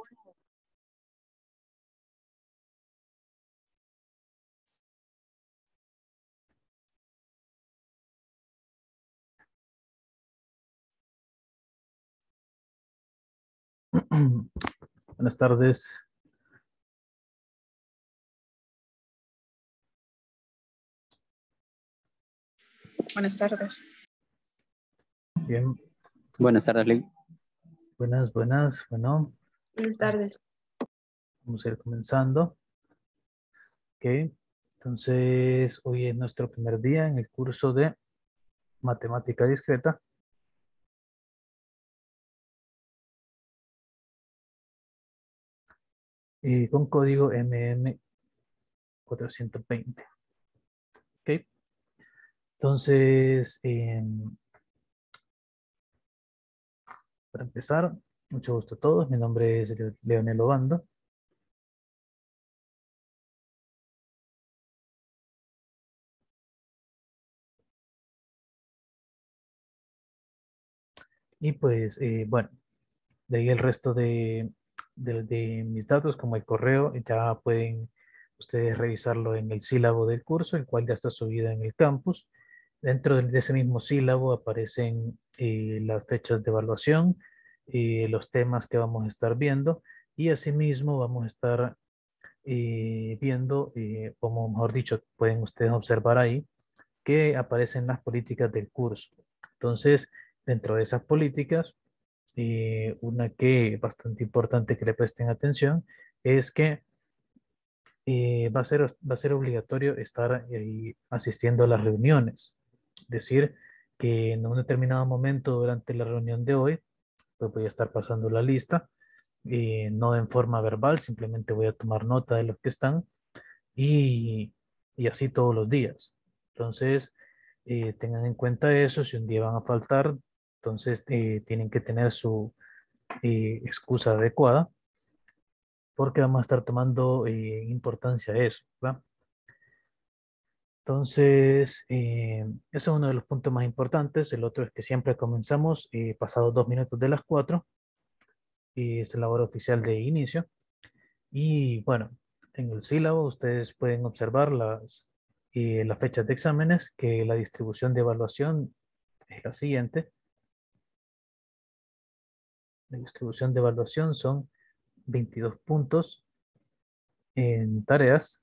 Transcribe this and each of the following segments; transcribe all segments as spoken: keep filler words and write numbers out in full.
Buenas tardes. Buenas tardes. Bien. Buenas tardes, Ley. Buenas, buenas. Bueno, Buenas tardes. vamos a ir comenzando. Ok. Entonces, hoy es nuestro primer día en el curso de Matemática Discreta. Y con código M M cuatrocientos veinte. Ok. Entonces, eh, para empezar, mucho gusto a todos. Mi nombre es Leonel Obando. Y pues, eh, bueno, de ahí el resto de, de, de mis datos, como el correo, ya pueden ustedes revisarlo en el sílabo del curso, el cual ya está subido en el campus. Dentro de ese mismo sílabo aparecen eh, las fechas de evaluación, eh, los temas que vamos a estar viendo, y asimismo vamos a estar eh, viendo, eh, como mejor dicho, pueden ustedes observar ahí, que aparecen las políticas del curso. Entonces, dentro de esas políticas, eh, una que es bastante importante que le presten atención es que eh, va a ser, va a ser obligatorio estar eh, asistiendo a las reuniones. Es decir, que en un determinado momento durante la reunión de hoy, pues voy a estar pasando la lista, eh, no en forma verbal, simplemente voy a tomar nota de los que están y, y así todos los días. Entonces, eh, tengan en cuenta eso, si un día van a faltar, entonces eh, tienen que tener su eh, excusa adecuada, porque vamos a estar tomando eh, importancia a eso, ¿verdad? Entonces, eh, ese es uno de los puntos más importantes. El otro es que siempre comenzamos eh, pasados dos minutos de las cuatro, y es la hora oficial de inicio. Y bueno, en el sílabo ustedes pueden observar las, eh, las fechas de exámenes, que la distribución de evaluación es la siguiente. La distribución de evaluación son veintidós puntos en tareas,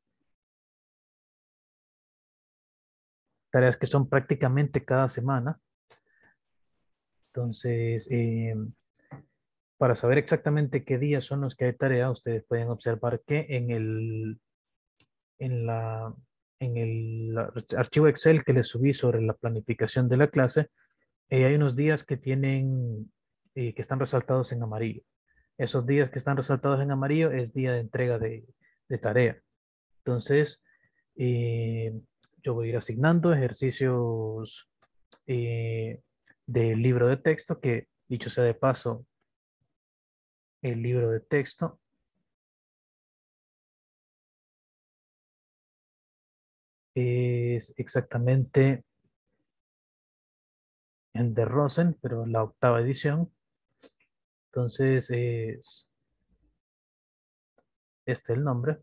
tareas que son prácticamente cada semana. Entonces, eh, para saber exactamente qué días son los que hay tarea, ustedes pueden observar que en el, en la, en el archivo Excel que les subí sobre la planificación de la clase, eh, hay unos días que tienen, eh, que están resaltados en amarillo. Esos días que están resaltados en amarillo es día de entrega de, de tarea. Entonces, eh, yo voy a ir asignando ejercicios eh, del libro de texto, que dicho sea de paso, el libro de texto es exactamente el de Rosen, pero la octava edición. Entonces es este el nombre.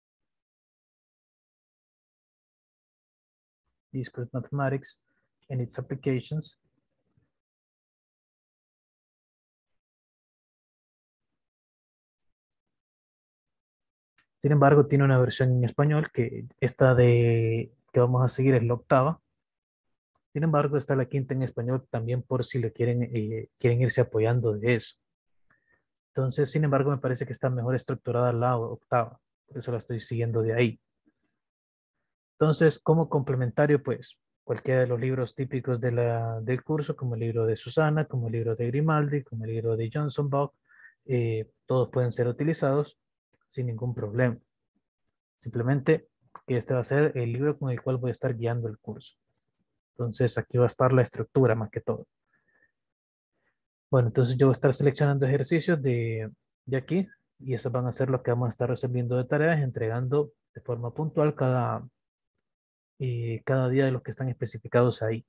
Discrete Mathematics and its Applications. Sin embargo, tiene una versión en español, que esta de que vamos a seguir es la octava. Sin embargo, está la quinta en español también, por si le quieren, eh, quieren irse apoyando de eso. Entonces, sin embargo, me parece que está mejor estructurada la octava. Por eso la estoy siguiendo de ahí. Entonces, como complementario, pues, cualquiera de los libros típicos de la, del curso, como el libro de Susana, como el libro de Grimaldi, como el libro de Johnson Bach, eh, todos pueden ser utilizados sin ningún problema. Simplemente que este va a ser el libro con el cual voy a estar guiando el curso. Entonces, aquí va a estar la estructura más que todo. Bueno, entonces yo voy a estar seleccionando ejercicios de, de aquí, y esos van a ser los que vamos a estar resolviendo de tareas, entregando de forma puntual cada, eh, cada día de los que están especificados ahí.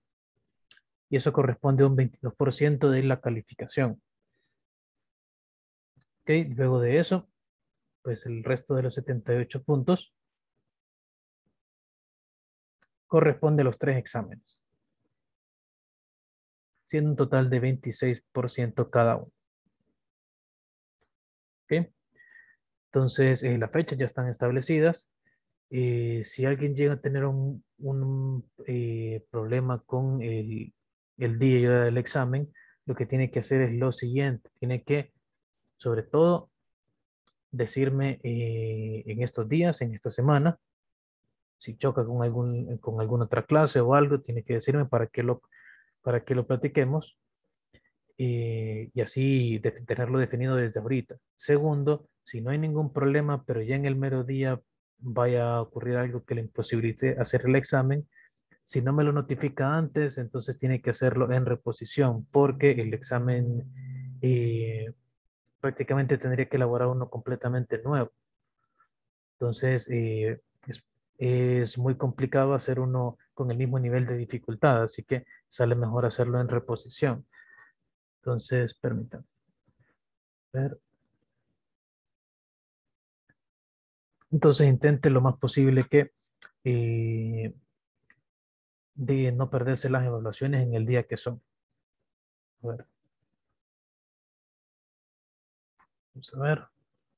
Y eso corresponde a un veintidós por ciento de la calificación. Ok, luego de eso, pues el resto de los setenta y ocho puntos corresponde a los tres exámenes, siendo un total de veintiséis por ciento cada uno. ¿Ok? Entonces, eh, las fechas ya están establecidas. Eh, si alguien llega a tener un, un, eh, problema con el, el día y hora del examen, lo que tiene que hacer es lo siguiente. Tiene que, sobre todo, decirme eh, en estos días, en esta semana, si choca con algún, con alguna otra clase o algo, tiene que decirme para que lo, para que lo platiquemos eh, y así de- tenerlo definido desde ahorita. Segundo, si no hay ningún problema, pero ya en el mero día vaya a ocurrir algo que le imposibilite hacer el examen, si no me lo notifica antes, entonces tiene que hacerlo en reposición, porque el examen eh, prácticamente tendría que elaborar uno completamente nuevo. Entonces, eh, es, es muy complicado hacer uno con el mismo nivel de dificultad, así que sale mejor hacerlo en reposición. Entonces, permítanme ver. Entonces, intente lo más posible que eh, de no perderse las evaluaciones en el día que son. A ver, vamos a ver.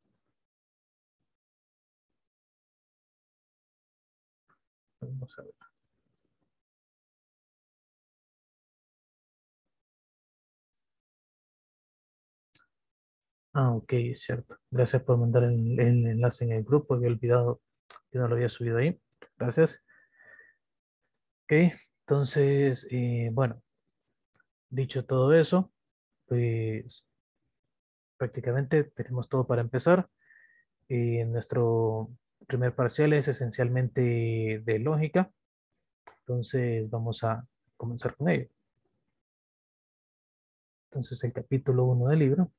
Vamos a ver. Ah, ok, es cierto. Gracias por mandar el, el enlace en el grupo. Había olvidado que no lo había subido ahí. Gracias. Ok, entonces, eh, bueno, dicho todo eso, pues prácticamente tenemos todo para empezar. Eh, nuestro primer parcial es esencialmente de lógica. Entonces, vamos a comenzar con ello. Entonces, el capítulo uno del libro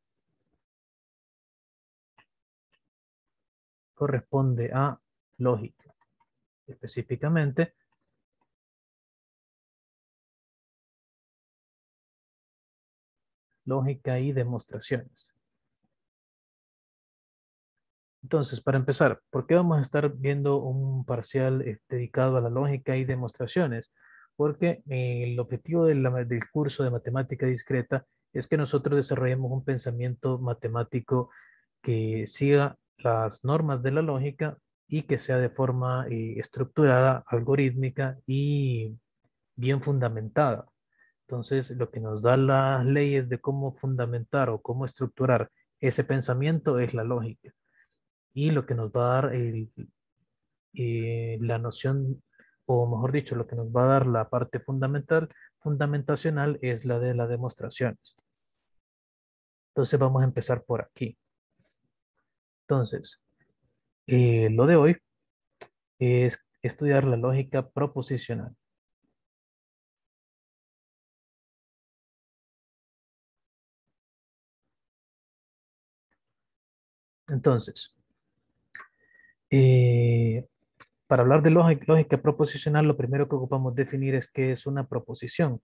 corresponde a lógica, específicamente lógica y demostraciones. Entonces, para empezar, ¿por qué vamos a estar viendo un parcial eh, dedicado a la lógica y demostraciones? Porque eh, el objetivo de la- del curso de matemática discreta es que nosotros desarrollemos un pensamiento matemático que siga las normas de la lógica y que sea de forma eh, estructurada, algorítmica y bien fundamentada. Entonces, lo que nos da las leyes de cómo fundamentar o cómo estructurar ese pensamiento es la lógica. Y lo que nos va a dar el- eh, la noción, o mejor dicho, lo que nos va a dar la parte fundamental, fundamentacional, es la de las demostraciones. Entonces, vamos a empezar por aquí. Entonces, eh, lo de hoy es estudiar la lógica proposicional. Entonces, eh, para hablar de lógica, lógica proposicional, lo primero que ocupamos definir es qué es una proposición.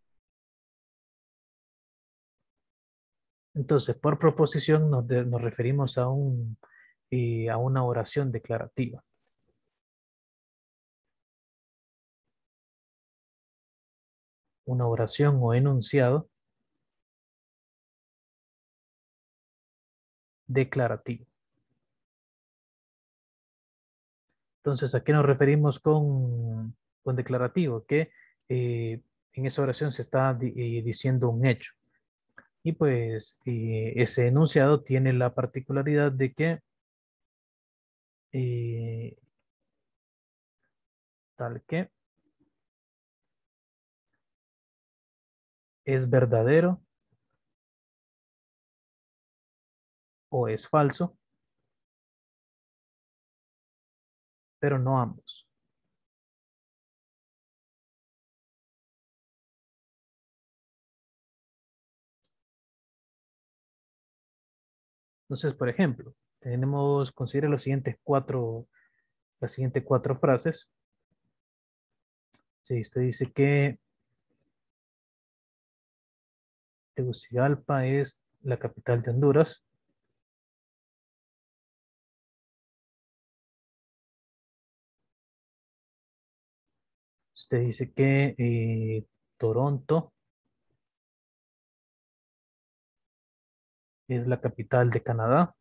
Entonces, por proposición nos, de- nos referimos a, un, eh, a una oración declarativa. Una oración o enunciado declarativo. Entonces, ¿a qué nos referimos con, con declarativo? Que eh, en esa oración se está di- eh, diciendo un hecho. Y pues eh, ese enunciado tiene la particularidad de que eh, tal que es verdadero o es falso, pero no ambos. Entonces, por ejemplo, tenemos, considera los siguientes cuatro, las siguientes cuatro frases. Si usted dice que Tegucigalpa es la capital de Honduras, usted dice que eh, Toronto es la capital de Canadá,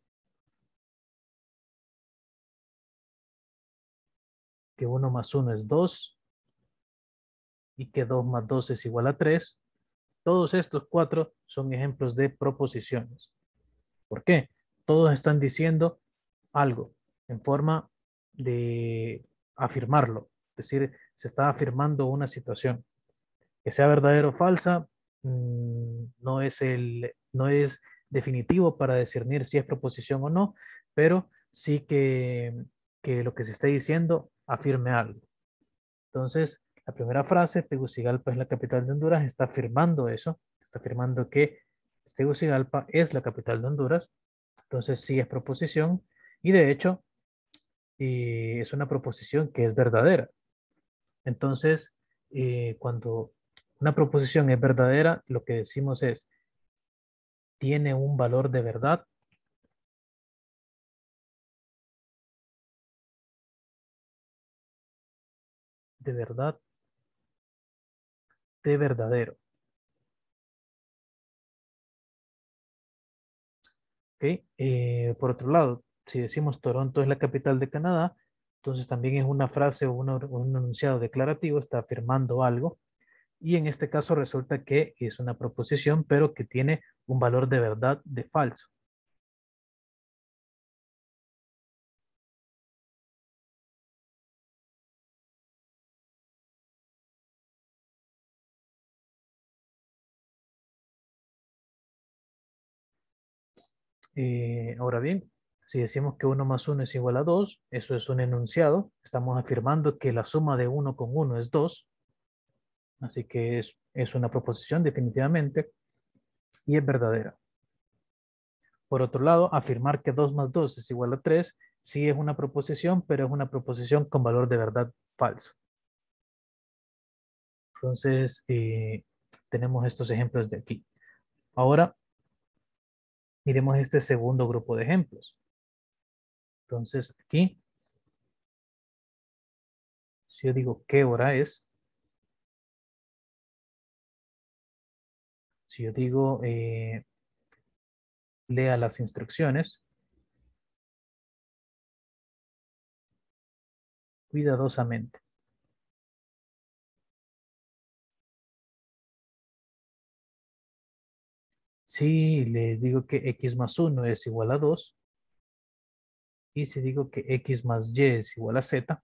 que uno más uno es dos y que dos más dos es igual a tres. Todos estos cuatro son ejemplos de proposiciones. ¿Por qué? Todos están diciendo algo en forma de afirmarlo. Es decir, se está afirmando una situación. Que sea verdadera o falsa, mmm, no es, el, no es definitivo para discernir si es proposición o no, pero sí que, que lo que se está diciendo afirme algo. Entonces, la primera frase, Tegucigalpa es la capital de Honduras, está afirmando eso, está afirmando que Tegucigalpa es la capital de Honduras, entonces sí es proposición, y de hecho eh, es una proposición que es verdadera. Entonces, eh, cuando una proposición es verdadera, lo que decimos es, tiene un valor de verdad, de verdad, de verdadero. ¿Ok? Eh, por otro lado, si decimos Toronto es la capital de Canadá, entonces también es una frase o una- un enunciado declarativo, está afirmando algo, y en este caso resulta que es una proposición, pero que tiene un valor de verdad de falso. Eh, ahora bien, si decimos que uno más uno es igual a dos, eso es un enunciado, estamos afirmando que la suma de uno con uno es dos, así que es, es una proposición definitivamente y es verdadera. Por otro lado, afirmar que dos más dos es igual a tres, sí es una proposición, pero es una proposición con valor de verdad falso. Entonces, eh, tenemos estos ejemplos de aquí. Ahora, miremos este segundo grupo de ejemplos. Entonces, aquí, si yo digo qué hora es, si yo digo eh, lea las instrucciones cuidadosamente. Si le digo que x más uno es igual a dos, y si digo que x más y es igual a z,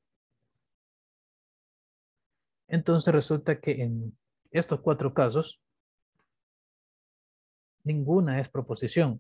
entonces resulta que en estos cuatro casos, ninguna es proposición.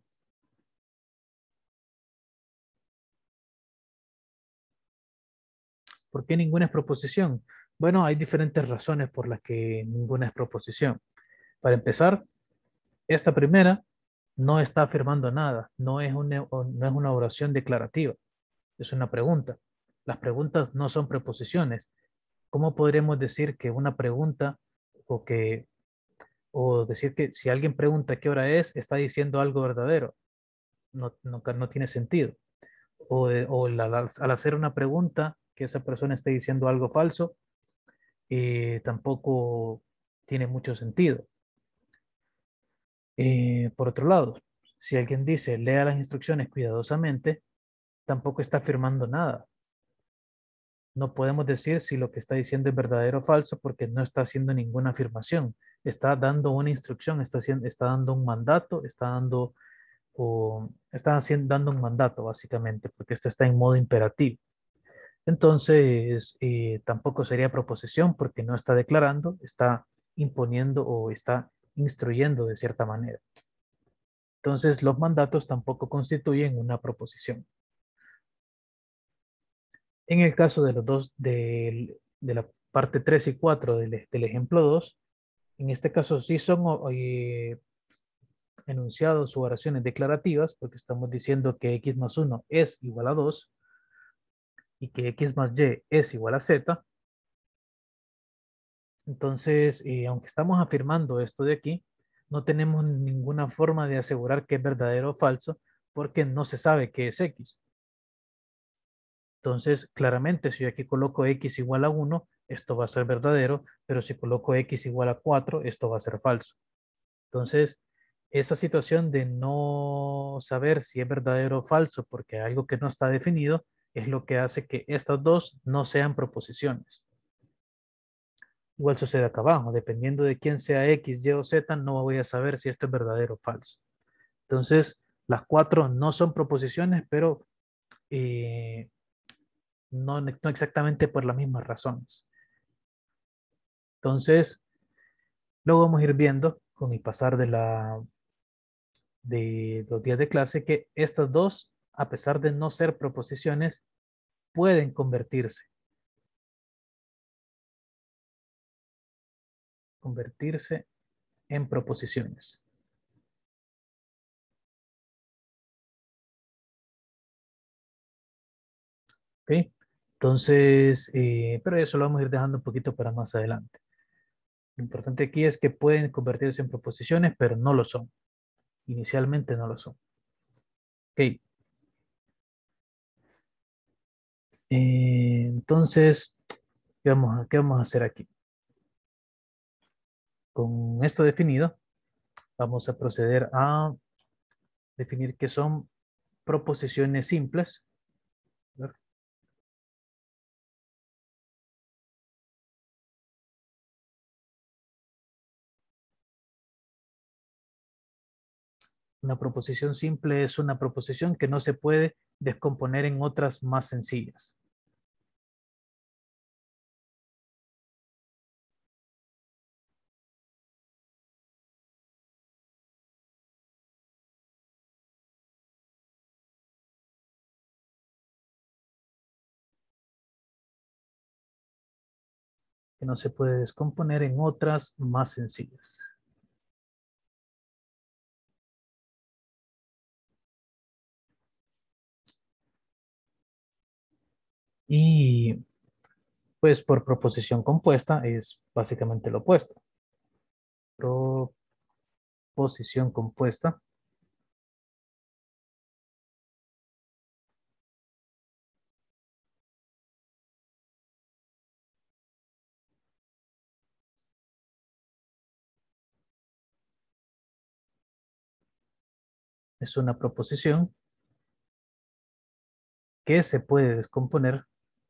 ¿Por qué ninguna es proposición? Bueno, hay diferentes razones por las que ninguna es proposición. Para empezar, esta primera no está afirmando nada, no es una, no es una oración declarativa, es una pregunta. Las preguntas no son preposiciones. ¿Cómo podremos decir que una pregunta o que o decir que si alguien pregunta qué hora es, está diciendo algo verdadero? No, no, no tiene sentido. O, de- o la- la- al hacer una pregunta, que esa persona esté diciendo algo falso, eh, tampoco tiene mucho sentido. Eh, por otro lado, si alguien dice lea las instrucciones cuidadosamente, tampoco está afirmando nada. No podemos decir si lo que está diciendo es verdadero o falso porque no está haciendo ninguna afirmación. Está dando una instrucción, está, haciendo, está dando un mandato, está dando, o, está haciendo, dando un mandato básicamente, porque este está en modo imperativo. Entonces, eh, tampoco sería proposición porque no está declarando, está imponiendo o está instruyendo de cierta manera. Entonces, los mandatos tampoco constituyen una proposición. En el caso de los dos, del- de la parte tres y cuatro del, del ejemplo dos, en este caso sí son eh, enunciados o oraciones declarativas, porque estamos diciendo que x más uno es igual a dos y que x más y es igual a z. Entonces, eh, aunque estamos afirmando esto de aquí, no tenemos ninguna forma de asegurar que es verdadero o falso, porque no se sabe qué es x. Entonces, claramente, si yo aquí coloco x igual a uno, esto va a ser verdadero, pero si coloco x igual a cuatro, esto va a ser falso. Entonces, esa situación de no saber si es verdadero o falso porque algo que no está definido es lo que hace que estas dos no sean proposiciones. Igual sucede acá abajo, dependiendo de quién sea X, Y o Z, no voy a saber si esto es verdadero o falso. Entonces, las cuatro no son proposiciones, pero eh, no, no exactamente por las mismas razones. Entonces, luego vamos a ir viendo con el pasar de, la, de los días de clase que estas dos, a pesar de no ser proposiciones, pueden convertirse. Convertirse en proposiciones. ¿Ok? Entonces, eh, pero eso lo vamos a ir dejando un poquito para más adelante. Lo importante aquí es que pueden convertirse en proposiciones, pero no lo son. Inicialmente no lo son. Ok. Eh, entonces, ¿qué vamos, a, ¿qué vamos a hacer aquí? Con esto definido, vamos a proceder a definir qué son proposiciones simples. A ver. Una proposición simple es una proposición que no se puede descomponer en otras más sencillas. Que no se puede descomponer en otras más sencillas. Y pues por proposición compuesta es básicamente lo opuesto. Proposición compuesta es una proposición que se puede descomponer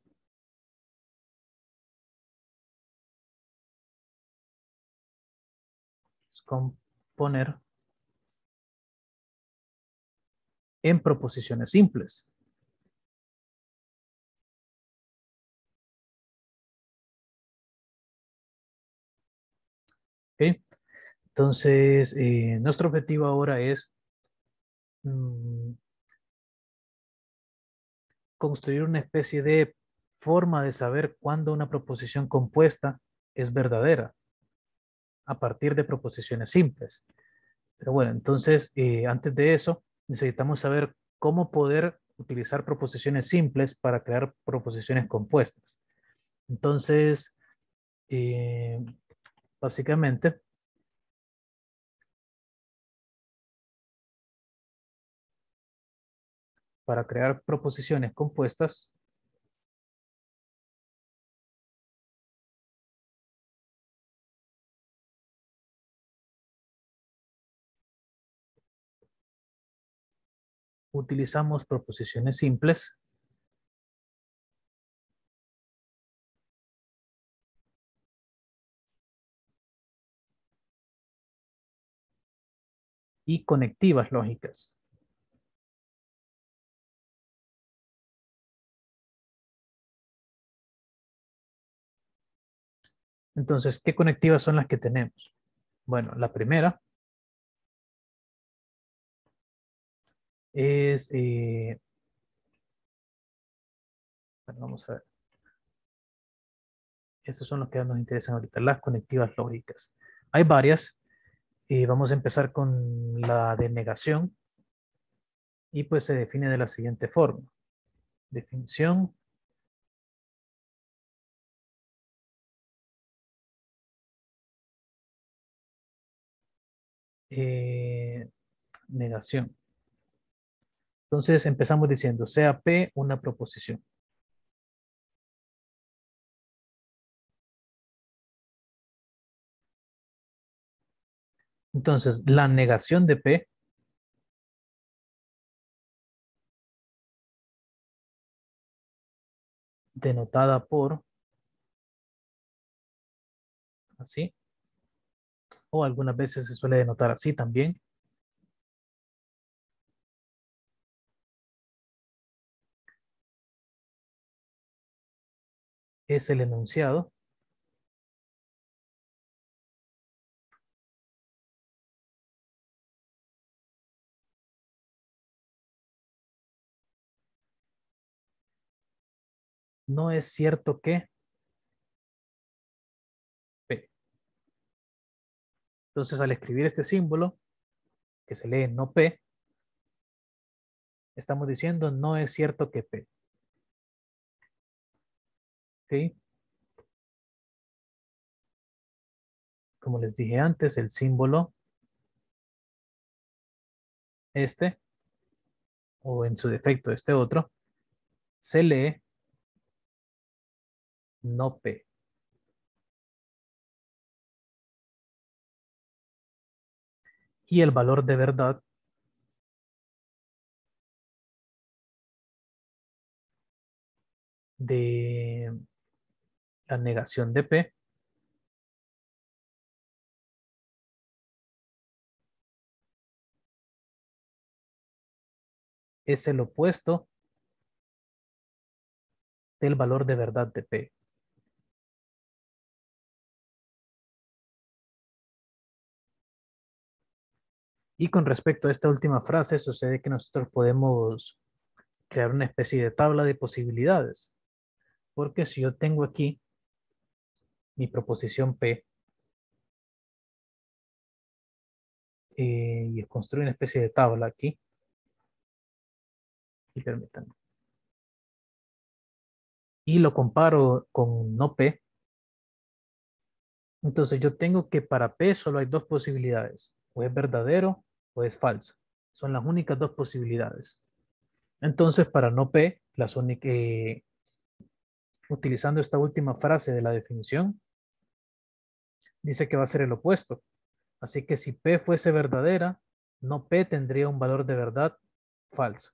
descomponer en proposiciones simples. ¿Ok? Entonces, eh, nuestro objetivo ahora es mm, construir una especie de forma de saber cuándo una proposición compuesta es verdadera a partir de proposiciones simples. Pero bueno, entonces, eh, antes de eso, necesitamos saber cómo poder utilizar proposiciones simples para crear proposiciones compuestas. Entonces, eh, básicamente, para crear proposiciones compuestas, utilizamos proposiciones simples y conectivas lógicas. Entonces, ¿qué conectivas son las que tenemos? Bueno, la primera es, eh, bueno, vamos a ver, estos son los que nos interesan ahorita, las conectivas lógicas. Hay varias, y vamos a empezar con la de negación, y pues se define de la siguiente forma. Definición eh, negación. Entonces empezamos diciendo, sea P una proposición. Entonces, la negación de P denotada por así, o algunas veces se suele denotar así también, es el enunciado no es cierto que P. Entonces, al escribir este símbolo, que se lee no P, estamos diciendo no es cierto que P. ¿Ok? Como les dije antes, el símbolo este, o en su defecto este otro, se lee no P. Y el valor de verdad de la negación de P es el opuesto del valor de verdad de P. Y con respecto a esta última frase, sucede que nosotros podemos crear una especie de tabla de posibilidades. Porque si yo tengo aquí mi proposición P eh, y construyo una especie de tabla aquí, y permítanme, y lo comparo con no P, entonces yo tengo que para P solo hay dos posibilidades, o es verdadero o es falso. Son las únicas dos posibilidades. Entonces para no P, las únicas, eh, utilizando esta última frase de la definición, dice que va a ser el opuesto. Así que si P fuese verdadera, no P tendría un valor de verdad falso.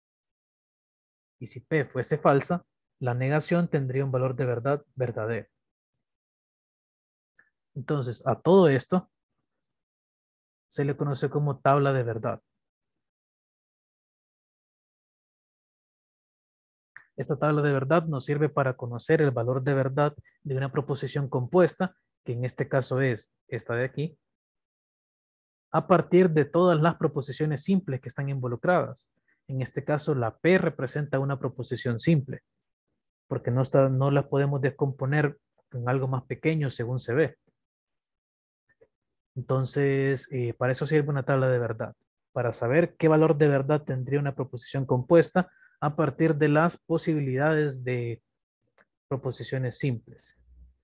Y si P fuese falsa, la negación tendría un valor de verdad verdadero. Entonces, a todo esto se le conoce como tabla de verdad. Esta tabla de verdad nos sirve para conocer el valor de verdad de una proposición compuesta, que en este caso es esta de aquí, a partir de todas las proposiciones simples que están involucradas. En este caso, la P representa una proposición simple, porque no, está, no la podemos descomponer en algo más pequeño según se ve. Entonces, eh, para eso sirve una tabla de verdad, para saber qué valor de verdad tendría una proposición compuesta a partir de las posibilidades de proposiciones simples.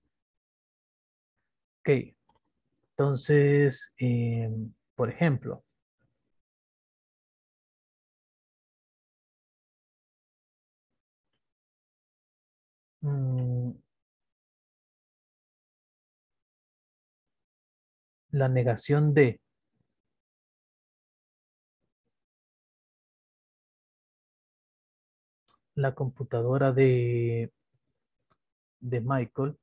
Ok, entonces, eh, por ejemplo, mmm, la negación de la computadora de, de Michael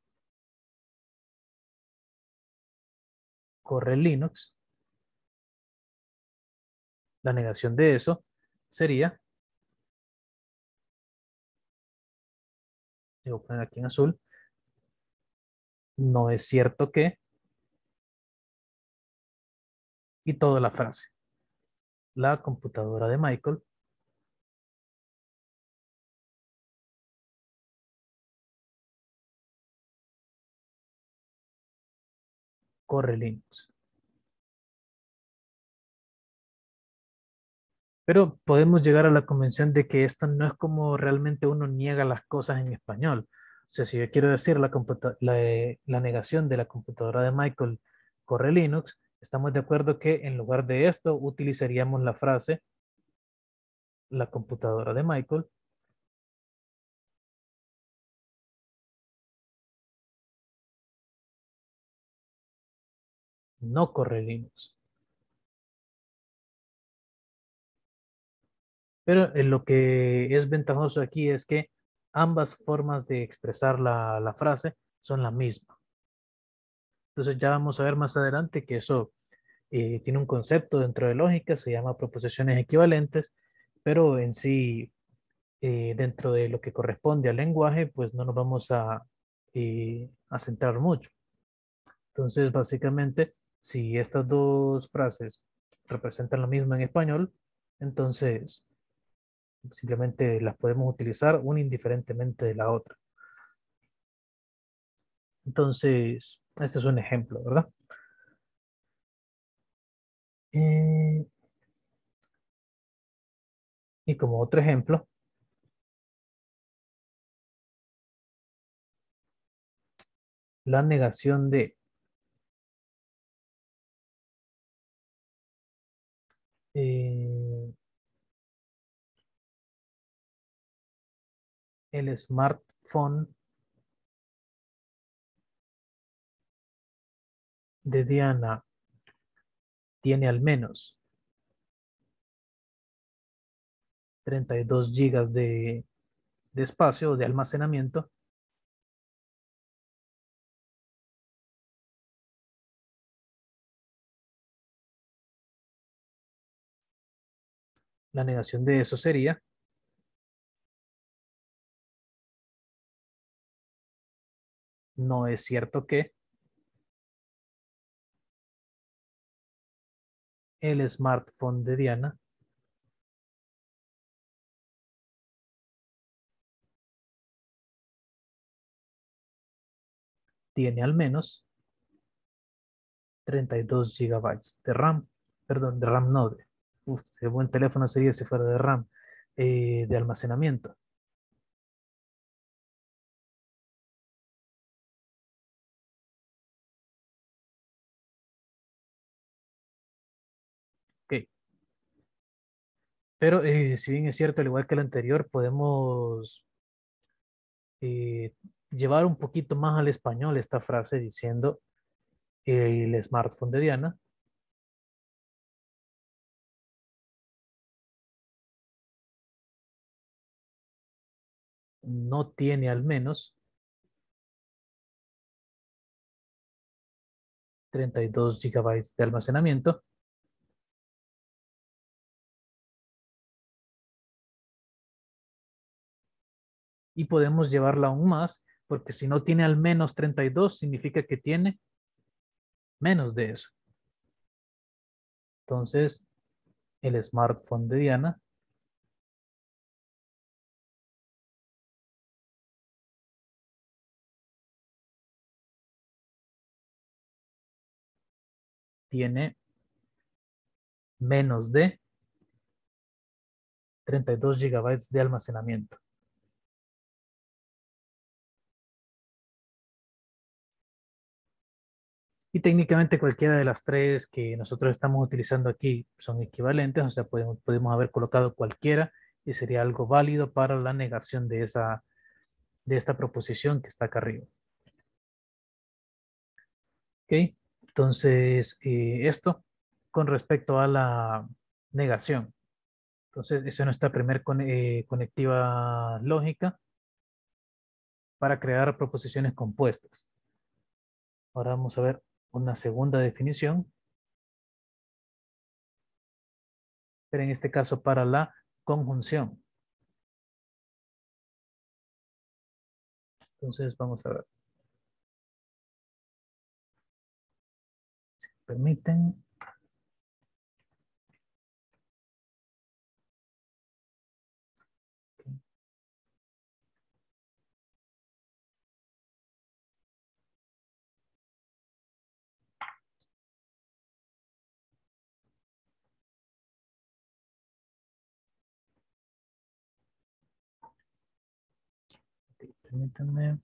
corre Linux, la negación de eso sería, voy a poner aquí en azul, no es cierto que, y toda la frase. La computadora de Michael corre Linux. Pero podemos llegar a la convención de que esta no es como realmente uno niega las cosas en español. O sea, si yo quiero decir la, computa- la, eh, la negación de la computadora de Michael corre Linux, estamos de acuerdo que en lugar de esto utilizaríamos la frase la computadora de Michael no corre Linux. Pero eh, lo que es ventajoso aquí es que ambas formas de expresar la, la frase son la misma. Entonces ya vamos a ver más adelante que eso eh, tiene un concepto dentro de lógica, se llama proposiciones equivalentes, pero en sí, eh, dentro de lo que corresponde al lenguaje, pues no nos vamos a, eh, a centrar mucho. Entonces, básicamente, si estas dos frases representan lo mismo en español, entonces simplemente las podemos utilizar una indiferentemente de la otra. Entonces, este es un ejemplo, ¿verdad? Eh, y como otro ejemplo, la negación de eh, el smartphone de Diana tiene al menos treinta y dos gigas de, de espacio o de almacenamiento. La negación de eso sería, no es cierto que el smartphone de Diana tiene al menos treinta y dos gigabytes de RAM, perdón, de RAM no, de, uf, ese buen teléfono sería si fuera de RAM, eh, de almacenamiento. Ok, pero eh, si bien es cierto, al igual que el anterior, podemos eh, llevar un poquito más al español esta frase diciendo eh, el smartphone de Diana no tiene al menos treinta y dos gigabytes de almacenamiento y podemos llevarla aún más porque si no tiene al menos treinta y dos significa que tiene menos de eso. Entonces, el smartphone de Diana tiene menos de treinta y dos gigabytes de almacenamiento. Y técnicamente cualquiera de las tres que nosotros estamos utilizando aquí son equivalentes, o sea, podemos, podemos haber colocado cualquiera y sería algo válido para la negación de, esa, de esta proposición que está acá arriba. ¿Ok? Entonces, eh, esto con respecto a la negación. Entonces, esa es nuestra primer con- eh, conectiva lógica para crear proposiciones compuestas. Ahora vamos a ver una segunda definición, pero en este caso para la conjunción. Entonces, vamos a ver. Permiten. Permítanme.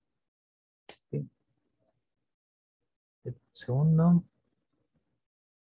Ok, segundo.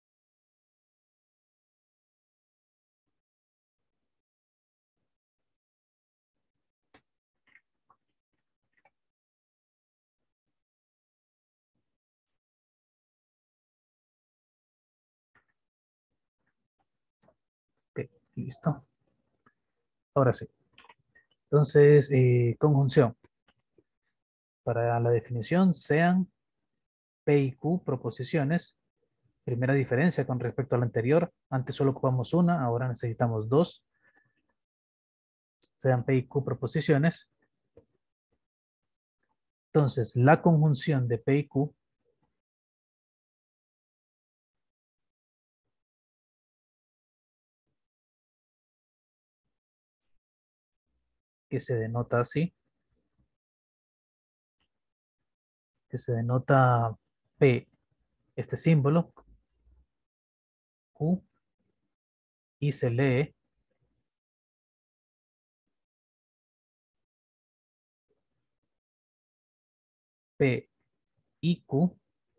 Listo. Ahora sí. Entonces, eh, conjunción. Para la definición, sean P y Q proposiciones. Primera diferencia con respecto a la anterior. Antes solo ocupamos una, ahora necesitamos dos. Sean P y Q proposiciones. Entonces, la conjunción de P y Q que se denota así, que se denota P, este símbolo, Q, y se lee P y Q,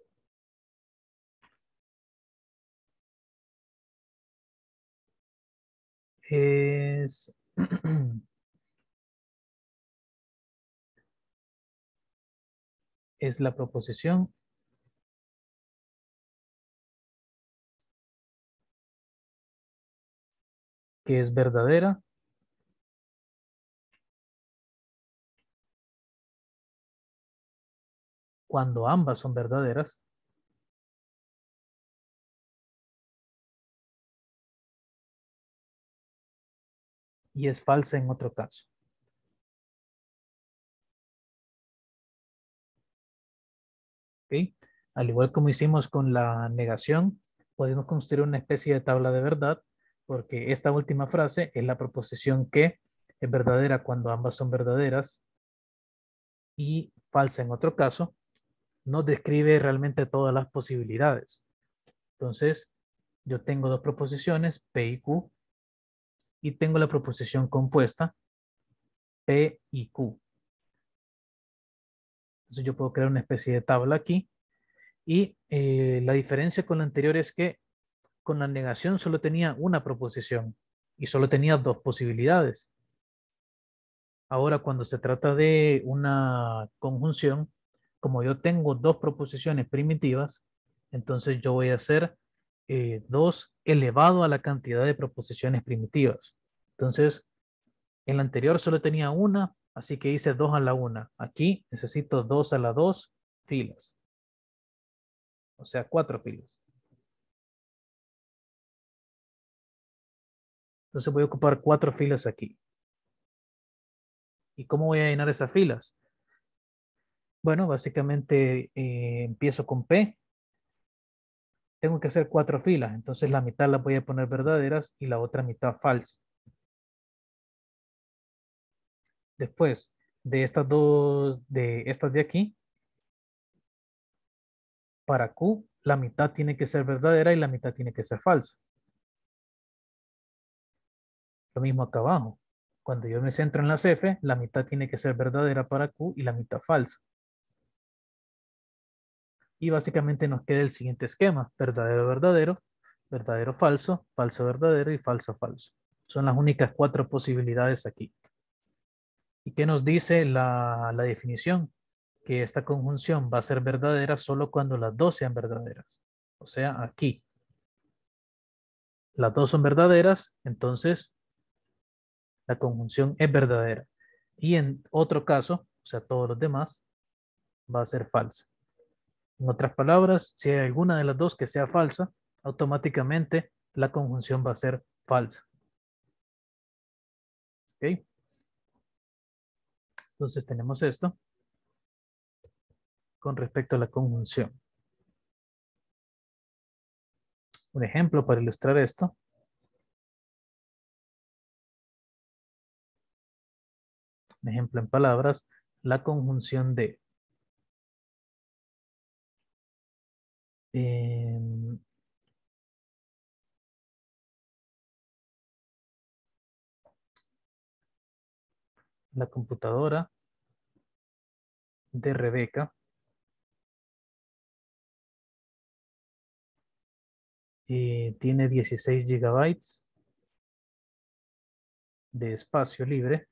es, es la proposición que es verdadera cuando ambas son verdaderas y es falsa en otro caso. ¿Ok? Al igual como hicimos con la negación, podemos construir una especie de tabla de verdad, porque esta última frase es la proposición que es verdadera cuando ambas son verdaderas y falsa en otro caso, nos describe realmente todas las posibilidades. Entonces, yo tengo dos proposiciones, P y Q, y tengo la proposición compuesta, P y Q. Entonces, yo puedo crear una especie de tabla aquí, y eh, la diferencia con la anterior es que con la negación solo tenía una proposición y solo tenía dos posibilidades. Ahora, cuando se trata de una conjunción, como yo tengo dos proposiciones primitivas, entonces yo voy a hacer eh, dos elevado a la cantidad de proposiciones primitivas. Entonces, en la anterior solo tenía una, así que hice dos a la una. Aquí necesito dos a la dos filas, o sea, cuatro filas. Entonces voy a ocupar cuatro filas aquí. ¿Y cómo voy a llenar esas filas? Bueno, básicamente eh, empiezo con P. Tengo que hacer cuatro filas, entonces la mitad las voy a poner verdaderas y la otra mitad falsa. Después de estas dos, de estas de aquí, para Q, la mitad tiene que ser verdadera y la mitad tiene que ser falsa. Lo mismo acá abajo. Cuando yo me centro en las F, la mitad tiene que ser verdadera para Q y la mitad falsa. Y básicamente nos queda el siguiente esquema: verdadero, verdadero, verdadero, falso, falso, verdadero y falso, falso. Son las únicas cuatro posibilidades aquí. ¿Y qué nos dice la, la definición? Que esta conjunción va a ser verdadera solo cuando las dos sean verdaderas. O sea, aquí. Las dos son verdaderas, entonces la conjunción es verdadera. Y en otro caso, o sea, todos los demás, va a ser falsa. En otras palabras, si hay alguna de las dos que sea falsa, automáticamente la conjunción va a ser falsa. ¿Ok? Entonces tenemos esto con respecto a la conjunción. Un ejemplo para ilustrar esto. Un ejemplo en palabras, la conjunción de eh, la computadora de Rebeca eh, tiene dieciséis gigabytes de espacio libre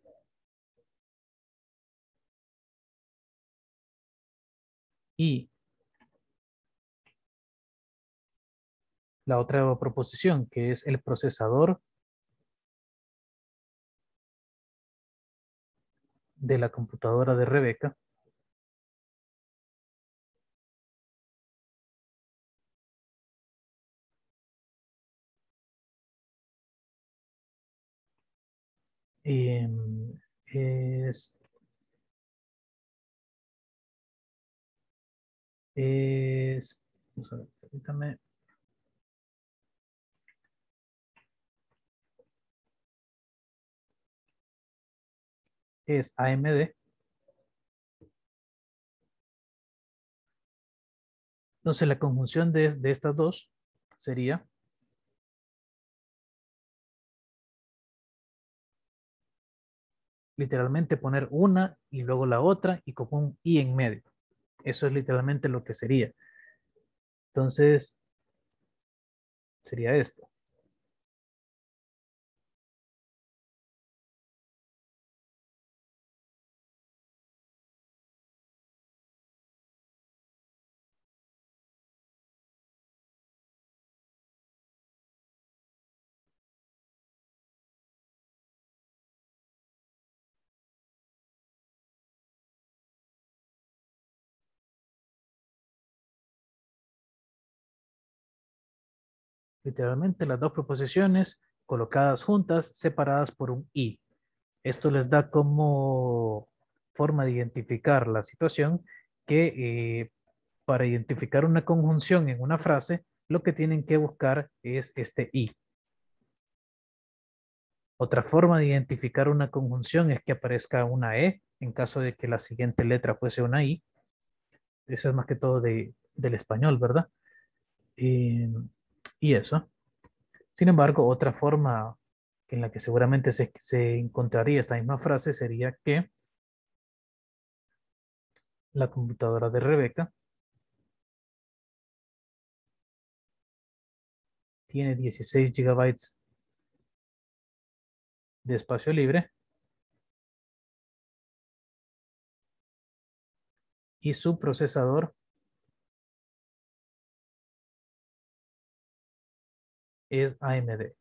y la otra proposición, que es el procesador de la computadora de Rebeca em, es, es, vamos a ver, permítame, es A M D. Entonces la conjunción de, de estas dos sería literalmente poner una y luego la otra y con un i en medio. Eso es literalmente lo que sería. Entonces sería esto. Literalmente las dos proposiciones colocadas juntas, separadas por un i. Esto les da como forma de identificar la situación que eh, para identificar una conjunción en una frase, lo que tienen que buscar es este i. Otra forma de identificar una conjunción es que aparezca una e en caso de que la siguiente letra fuese una i. Eso es más que todo de, del español, ¿verdad? Eh, y eso. Sin embargo, otra forma en la que seguramente se, se encontraría esta misma frase sería que la computadora de Rebeca tiene dieciséis gigabytes de espacio libre y su procesador es A M D.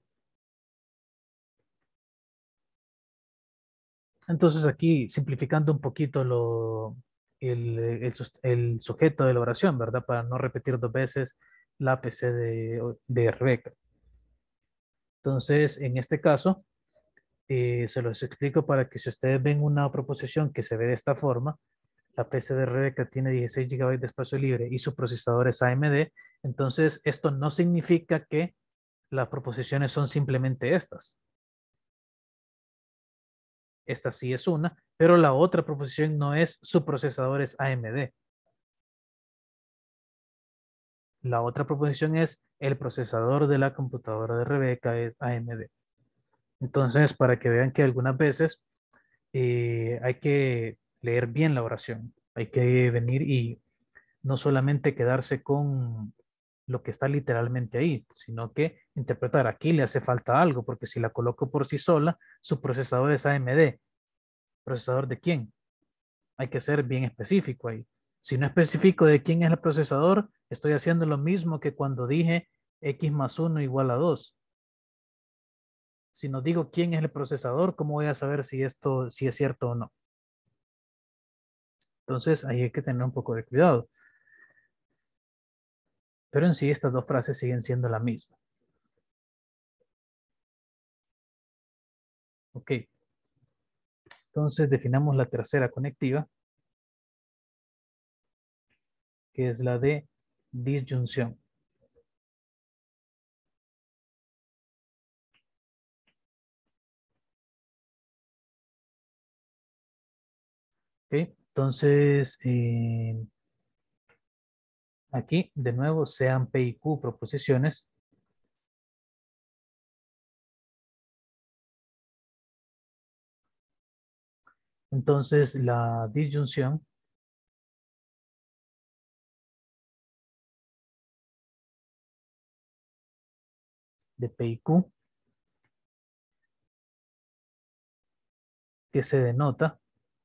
Entonces aquí, simplificando un poquito lo, el, el, el sujeto de la oración, ¿verdad? Para no repetir dos veces la P C de, de Rebeca. Entonces, en este caso, eh, se los explico para que si ustedes ven una proposición que se ve de esta forma, la P C de Rebeca tiene dieciséis gigabytes de espacio libre y su procesador es A M D, entonces esto no significa que las proposiciones son simplemente estas. Esta sí es una, pero la otra proposición no es su procesador es A M D. La otra proposición es el procesador de la computadora de Rebeca es A M D. Entonces, para que vean que algunas veces eh, hay que leer bien la oración, hay que venir y no solamente quedarse con lo que está literalmente ahí, sino que interpretar aquí le hace falta algo, porque si la coloco por sí sola, su procesador es A M D. ¿Procesador de quién? Hay que ser bien específico ahí. Si no especifico de quién es el procesador, estoy haciendo lo mismo que cuando dije x más uno igual a dos. Si no digo quién es el procesador, ¿cómo voy a saber si esto si es cierto o no? Entonces ahí hay que tener un poco de cuidado. Pero en sí estas dos frases siguen siendo la misma. Ok. Entonces definamos la tercera conectiva, que es la de disyunción. Ok. Entonces, eh, aquí de nuevo sean P y Q proposiciones. Entonces la disyunción de P y Q, que se denota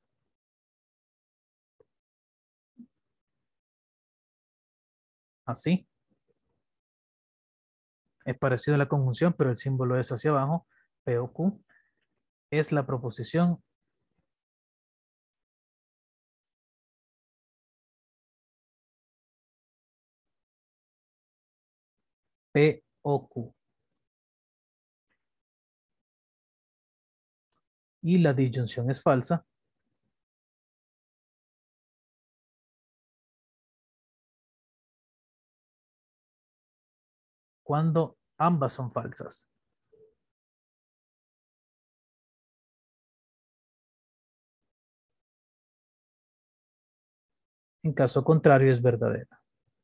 así. Es parecido a la conjunción, pero el símbolo es hacia abajo. P o Q es la proposición P o Q. Y la disyunción es falsa cuando ambas son falsas. En caso contrario es verdadera.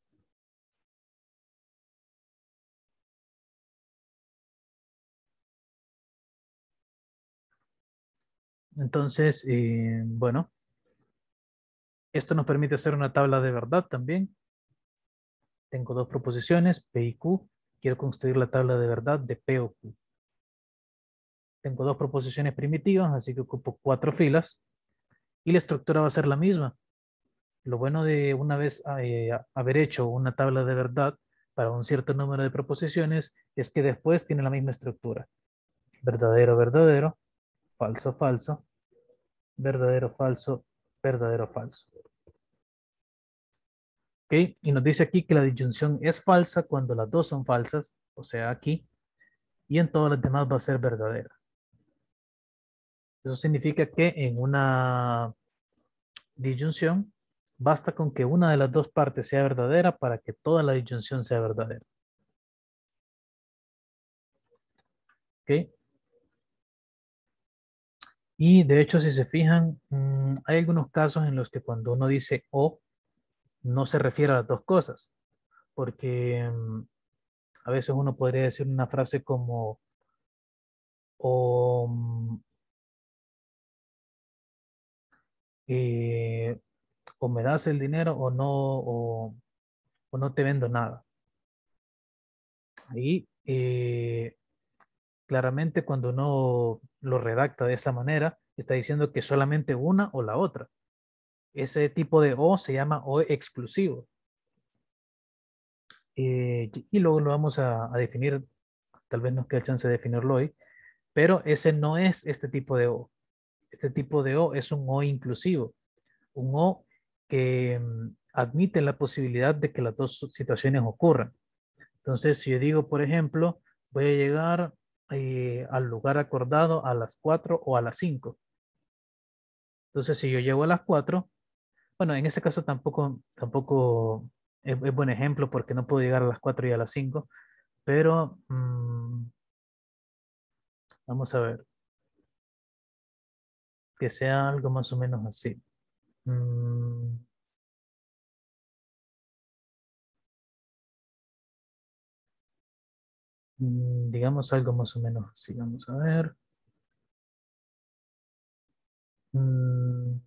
Entonces, eh, bueno, esto nos permite hacer una tabla de verdad también. Tengo dos proposiciones, P y Q. Quiero construir la tabla de verdad de P o Q. Tengo dos proposiciones primitivas, así que ocupo cuatro filas. Y la estructura va a ser la misma. Lo bueno de una vez eh, haber hecho una tabla de verdad para un cierto número de proposiciones es que después tiene la misma estructura. Verdadero, verdadero, falso, falso, verdadero, falso, verdadero, falso. ¿Ok? Y nos dice aquí que la disyunción es falsa cuando las dos son falsas, o sea, aquí, y en todas las demás va a ser verdadera. Eso significa que en una disyunción basta con que una de las dos partes sea verdadera para que toda la disyunción sea verdadera. ¿Ok? Y de hecho, si se fijan, mm, hay algunos casos en los que cuando uno dice o, no se refiere a las dos cosas, porque mm, a veces uno podría decir una frase como o, mm, eh, o me das el dinero o no, o, o no te vendo nada. Ahí, eh, claramente cuando uno lo redacta de esa manera, está diciendo que solamente una o la otra. Ese tipo de o se llama o exclusivo. Eh, y luego lo vamos a, a definir, tal vez nos quede chance de definirlo hoy, pero ese no es este tipo de o. Este tipo de o es un o inclusivo, un o que mm, admite la posibilidad de que las dos situaciones ocurran. Entonces, si yo digo, por ejemplo, voy a llegar eh, al lugar acordado a las cuatro o a las cinco. Entonces, si yo llego a las cuatro, bueno, en ese caso tampoco, tampoco es, es buen ejemplo porque no puedo llegar a las cuatro y a las cinco, pero mmm, vamos a ver, que sea algo más o menos así. Mm, mm, digamos algo más o menos así, vamos a ver. Mm,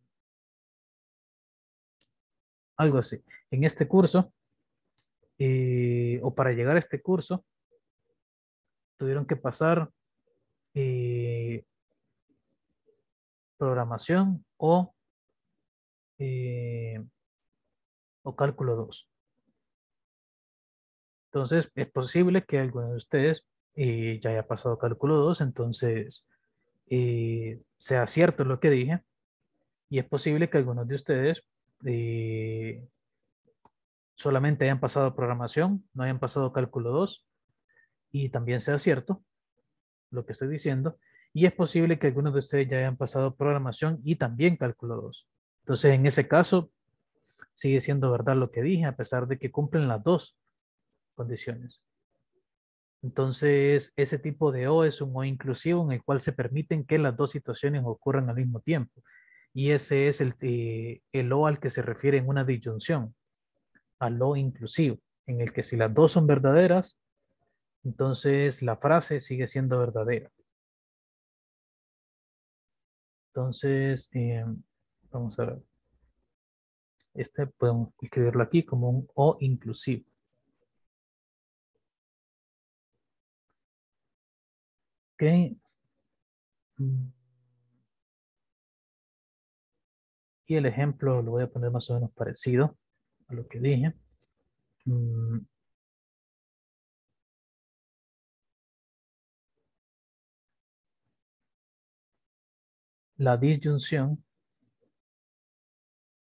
algo así. En este curso, eh, o para llegar a este curso, tuvieron que pasar eh, programación o, eh, o cálculo dos. Entonces, es posible que alguno de ustedes eh, ya haya pasado cálculo dos, entonces eh, sea cierto lo que dije, y es posible que algunos de ustedes eh, solamente hayan pasado programación, no hayan pasado cálculo dos, y también sea cierto lo que estoy diciendo, y es posible que algunos de ustedes ya hayan pasado programación y también cálculo dos. Entonces, en ese caso, sigue siendo verdad lo que dije, a pesar de que cumplen las dos condiciones. Entonces, ese tipo de O es un O inclusivo en el cual se permiten que las dos situaciones ocurran al mismo tiempo. Y ese es el, eh, el O al que se refiere en una disyunción, al O inclusivo, en el que si las dos son verdaderas, entonces la frase sigue siendo verdadera. Entonces, eh, vamos a ver. Este podemos escribirlo aquí como un O inclusivo. Ok. Mm, y el ejemplo lo voy a poner más o menos parecido a lo que dije. Mm, la disyunción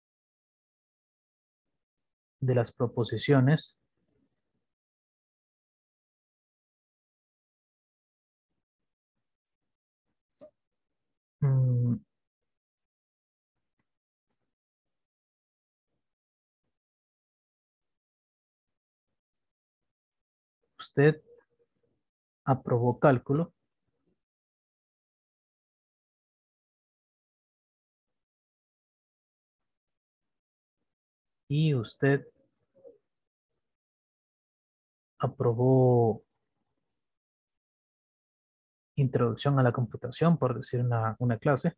de las proposiciones Mm, usted aprobó cálculo y usted aprobó introducción a la computación, por decir una, una clase.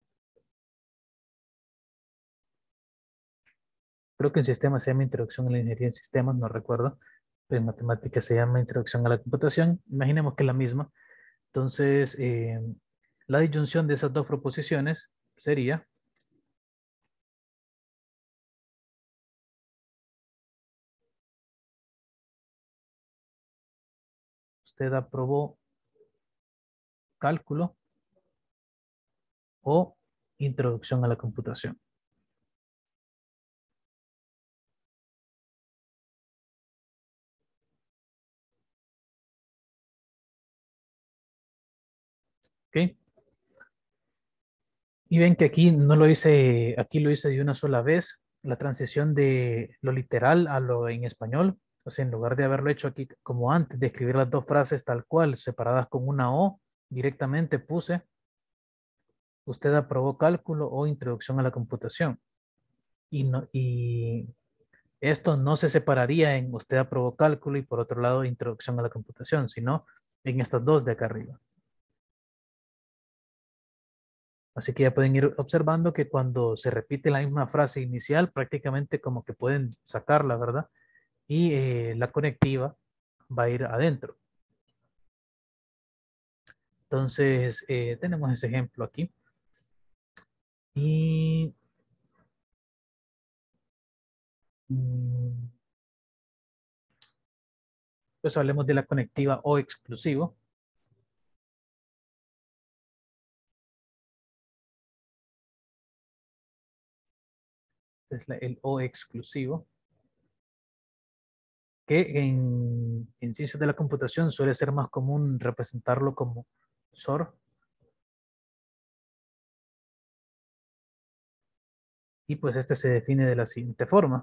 Creo que en sistemas se llama introducción a la ingeniería en sistemas, no recuerdo. Pero en matemáticas se llama introducción a la computación. Imaginemos que es la misma. Entonces, eh, la disyunción de esas dos proposiciones sería, usted aprobó cálculo o introducción a la computación. ¿Ok? Y ven que aquí no lo hice, aquí lo hice de una sola vez, la transición de lo literal a lo en español. O sea, en lugar de haberlo hecho aquí como antes, de escribir las dos frases tal cual, separadas con una O, directamente puse, usted aprobó cálculo o introducción a la computación. Y, no, y esto no se separaría en usted aprobó cálculo y por otro lado introducción a la computación, sino en estas dos de acá arriba. Así que ya pueden ir observando que cuando se repite la misma frase inicial, prácticamente como que pueden sacarla, ¿verdad? Y eh, la conectiva va a ir adentro. Entonces, eh, tenemos ese ejemplo aquí. Y mm, pues hablemos de la conectiva o exclusivo. Es la- el o exclusivo, que en, en ciencias de la computación suele ser más común representarlo como S O R. Y pues este se define de la siguiente forma.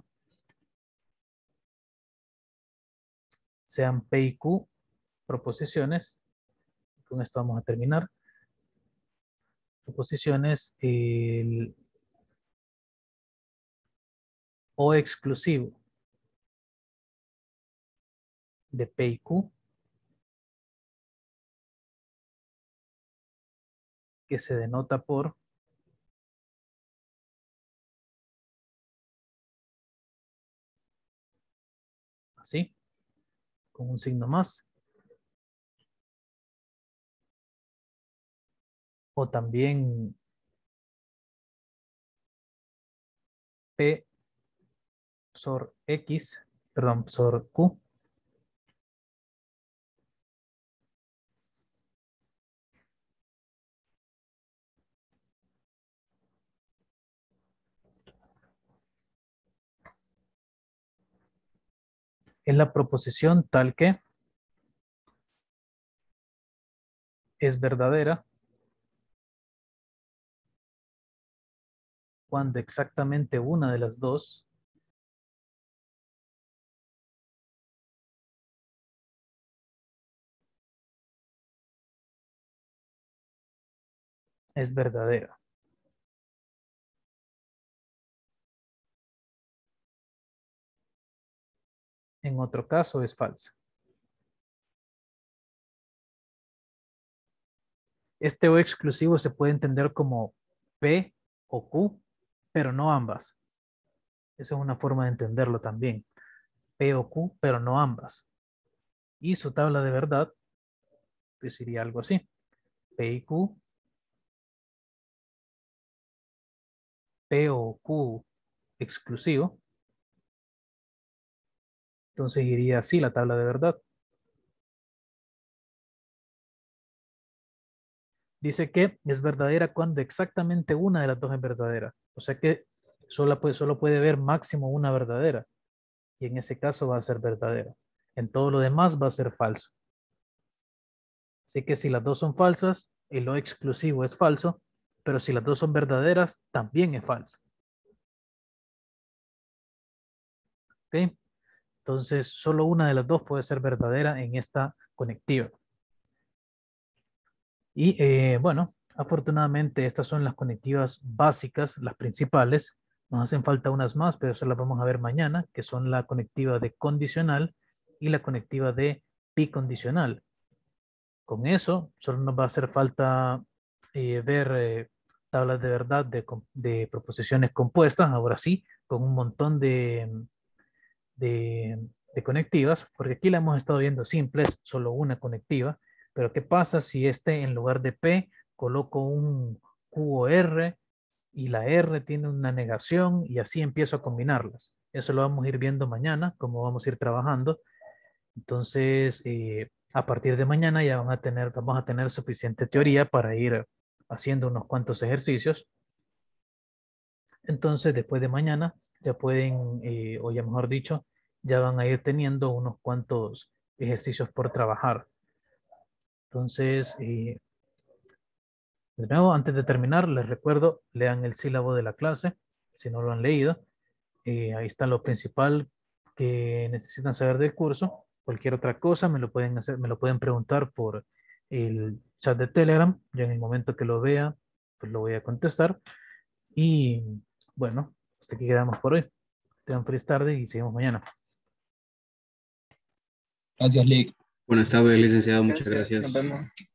Sean P y Q proposiciones. Con esto vamos a terminar. Proposiciones, el o exclusivo de P y Q, que se denota por así, con un signo más. O también P S O R X, perdón, S O R Q. Es la proposición tal que es verdadera cuando exactamente una de las dos es verdadera. En otro caso es falsa. Este o exclusivo se puede entender como P o Q, pero no ambas. Esa es una forma de entenderlo también. P o Q, pero no ambas. Y su tabla de verdad, pues sería algo así. P y Q, P o Q exclusivo. Entonces iría así la tabla de verdad. Dice que es verdadera cuando exactamente una de las dos es verdadera. O sea que solo puede, solo puede haber máximo una verdadera. Y en ese caso va a ser verdadera. En todo lo demás va a ser falso. Así que si las dos son falsas y lo exclusivo es falso, pero si las dos son verdaderas, también es falsa. ¿Ok? Entonces, solo una de las dos puede ser verdadera en esta conectiva. Y eh, bueno, afortunadamente estas son las conectivas básicas, las principales. Nos hacen falta unas más, pero eso las vamos a ver mañana, que son la conectiva de condicional y la conectiva de bicondicional. Con eso, solo nos va a hacer falta eh, ver eh, tablas de verdad de, de proposiciones compuestas, ahora sí, con un montón de, de, de conectivas, porque aquí la hemos estado viendo simple, es solo una conectiva, pero ¿qué pasa si este en lugar de P coloco un Q o R y la R tiene una negación y así empiezo a combinarlas? Eso lo vamos a ir viendo mañana, como vamos a ir trabajando. Entonces, eh, a partir de mañana ya van a tener, vamos a tener suficiente teoría para ir haciendo unos cuantos ejercicios. Entonces, después de mañana, ya pueden, eh, o ya mejor dicho, ya van a ir teniendo unos cuantos ejercicios por trabajar. Entonces, eh, de nuevo, antes de terminar, les recuerdo, lean el sílabo de la clase, si no lo han leído. Eh, ahí está lo principal que necesitan saber del curso. Cualquier otra cosa me lo pueden hacer, me lo pueden preguntar por el chat de Telegram. Yo en el momento que lo vea, pues lo voy a contestar. Y bueno, hasta aquí quedamos por hoy. Tengan feliz tarde y seguimos mañana. Gracias, Lick. Buenas tardes, licenciado. Muchas Gracias, gracias. nos vemos.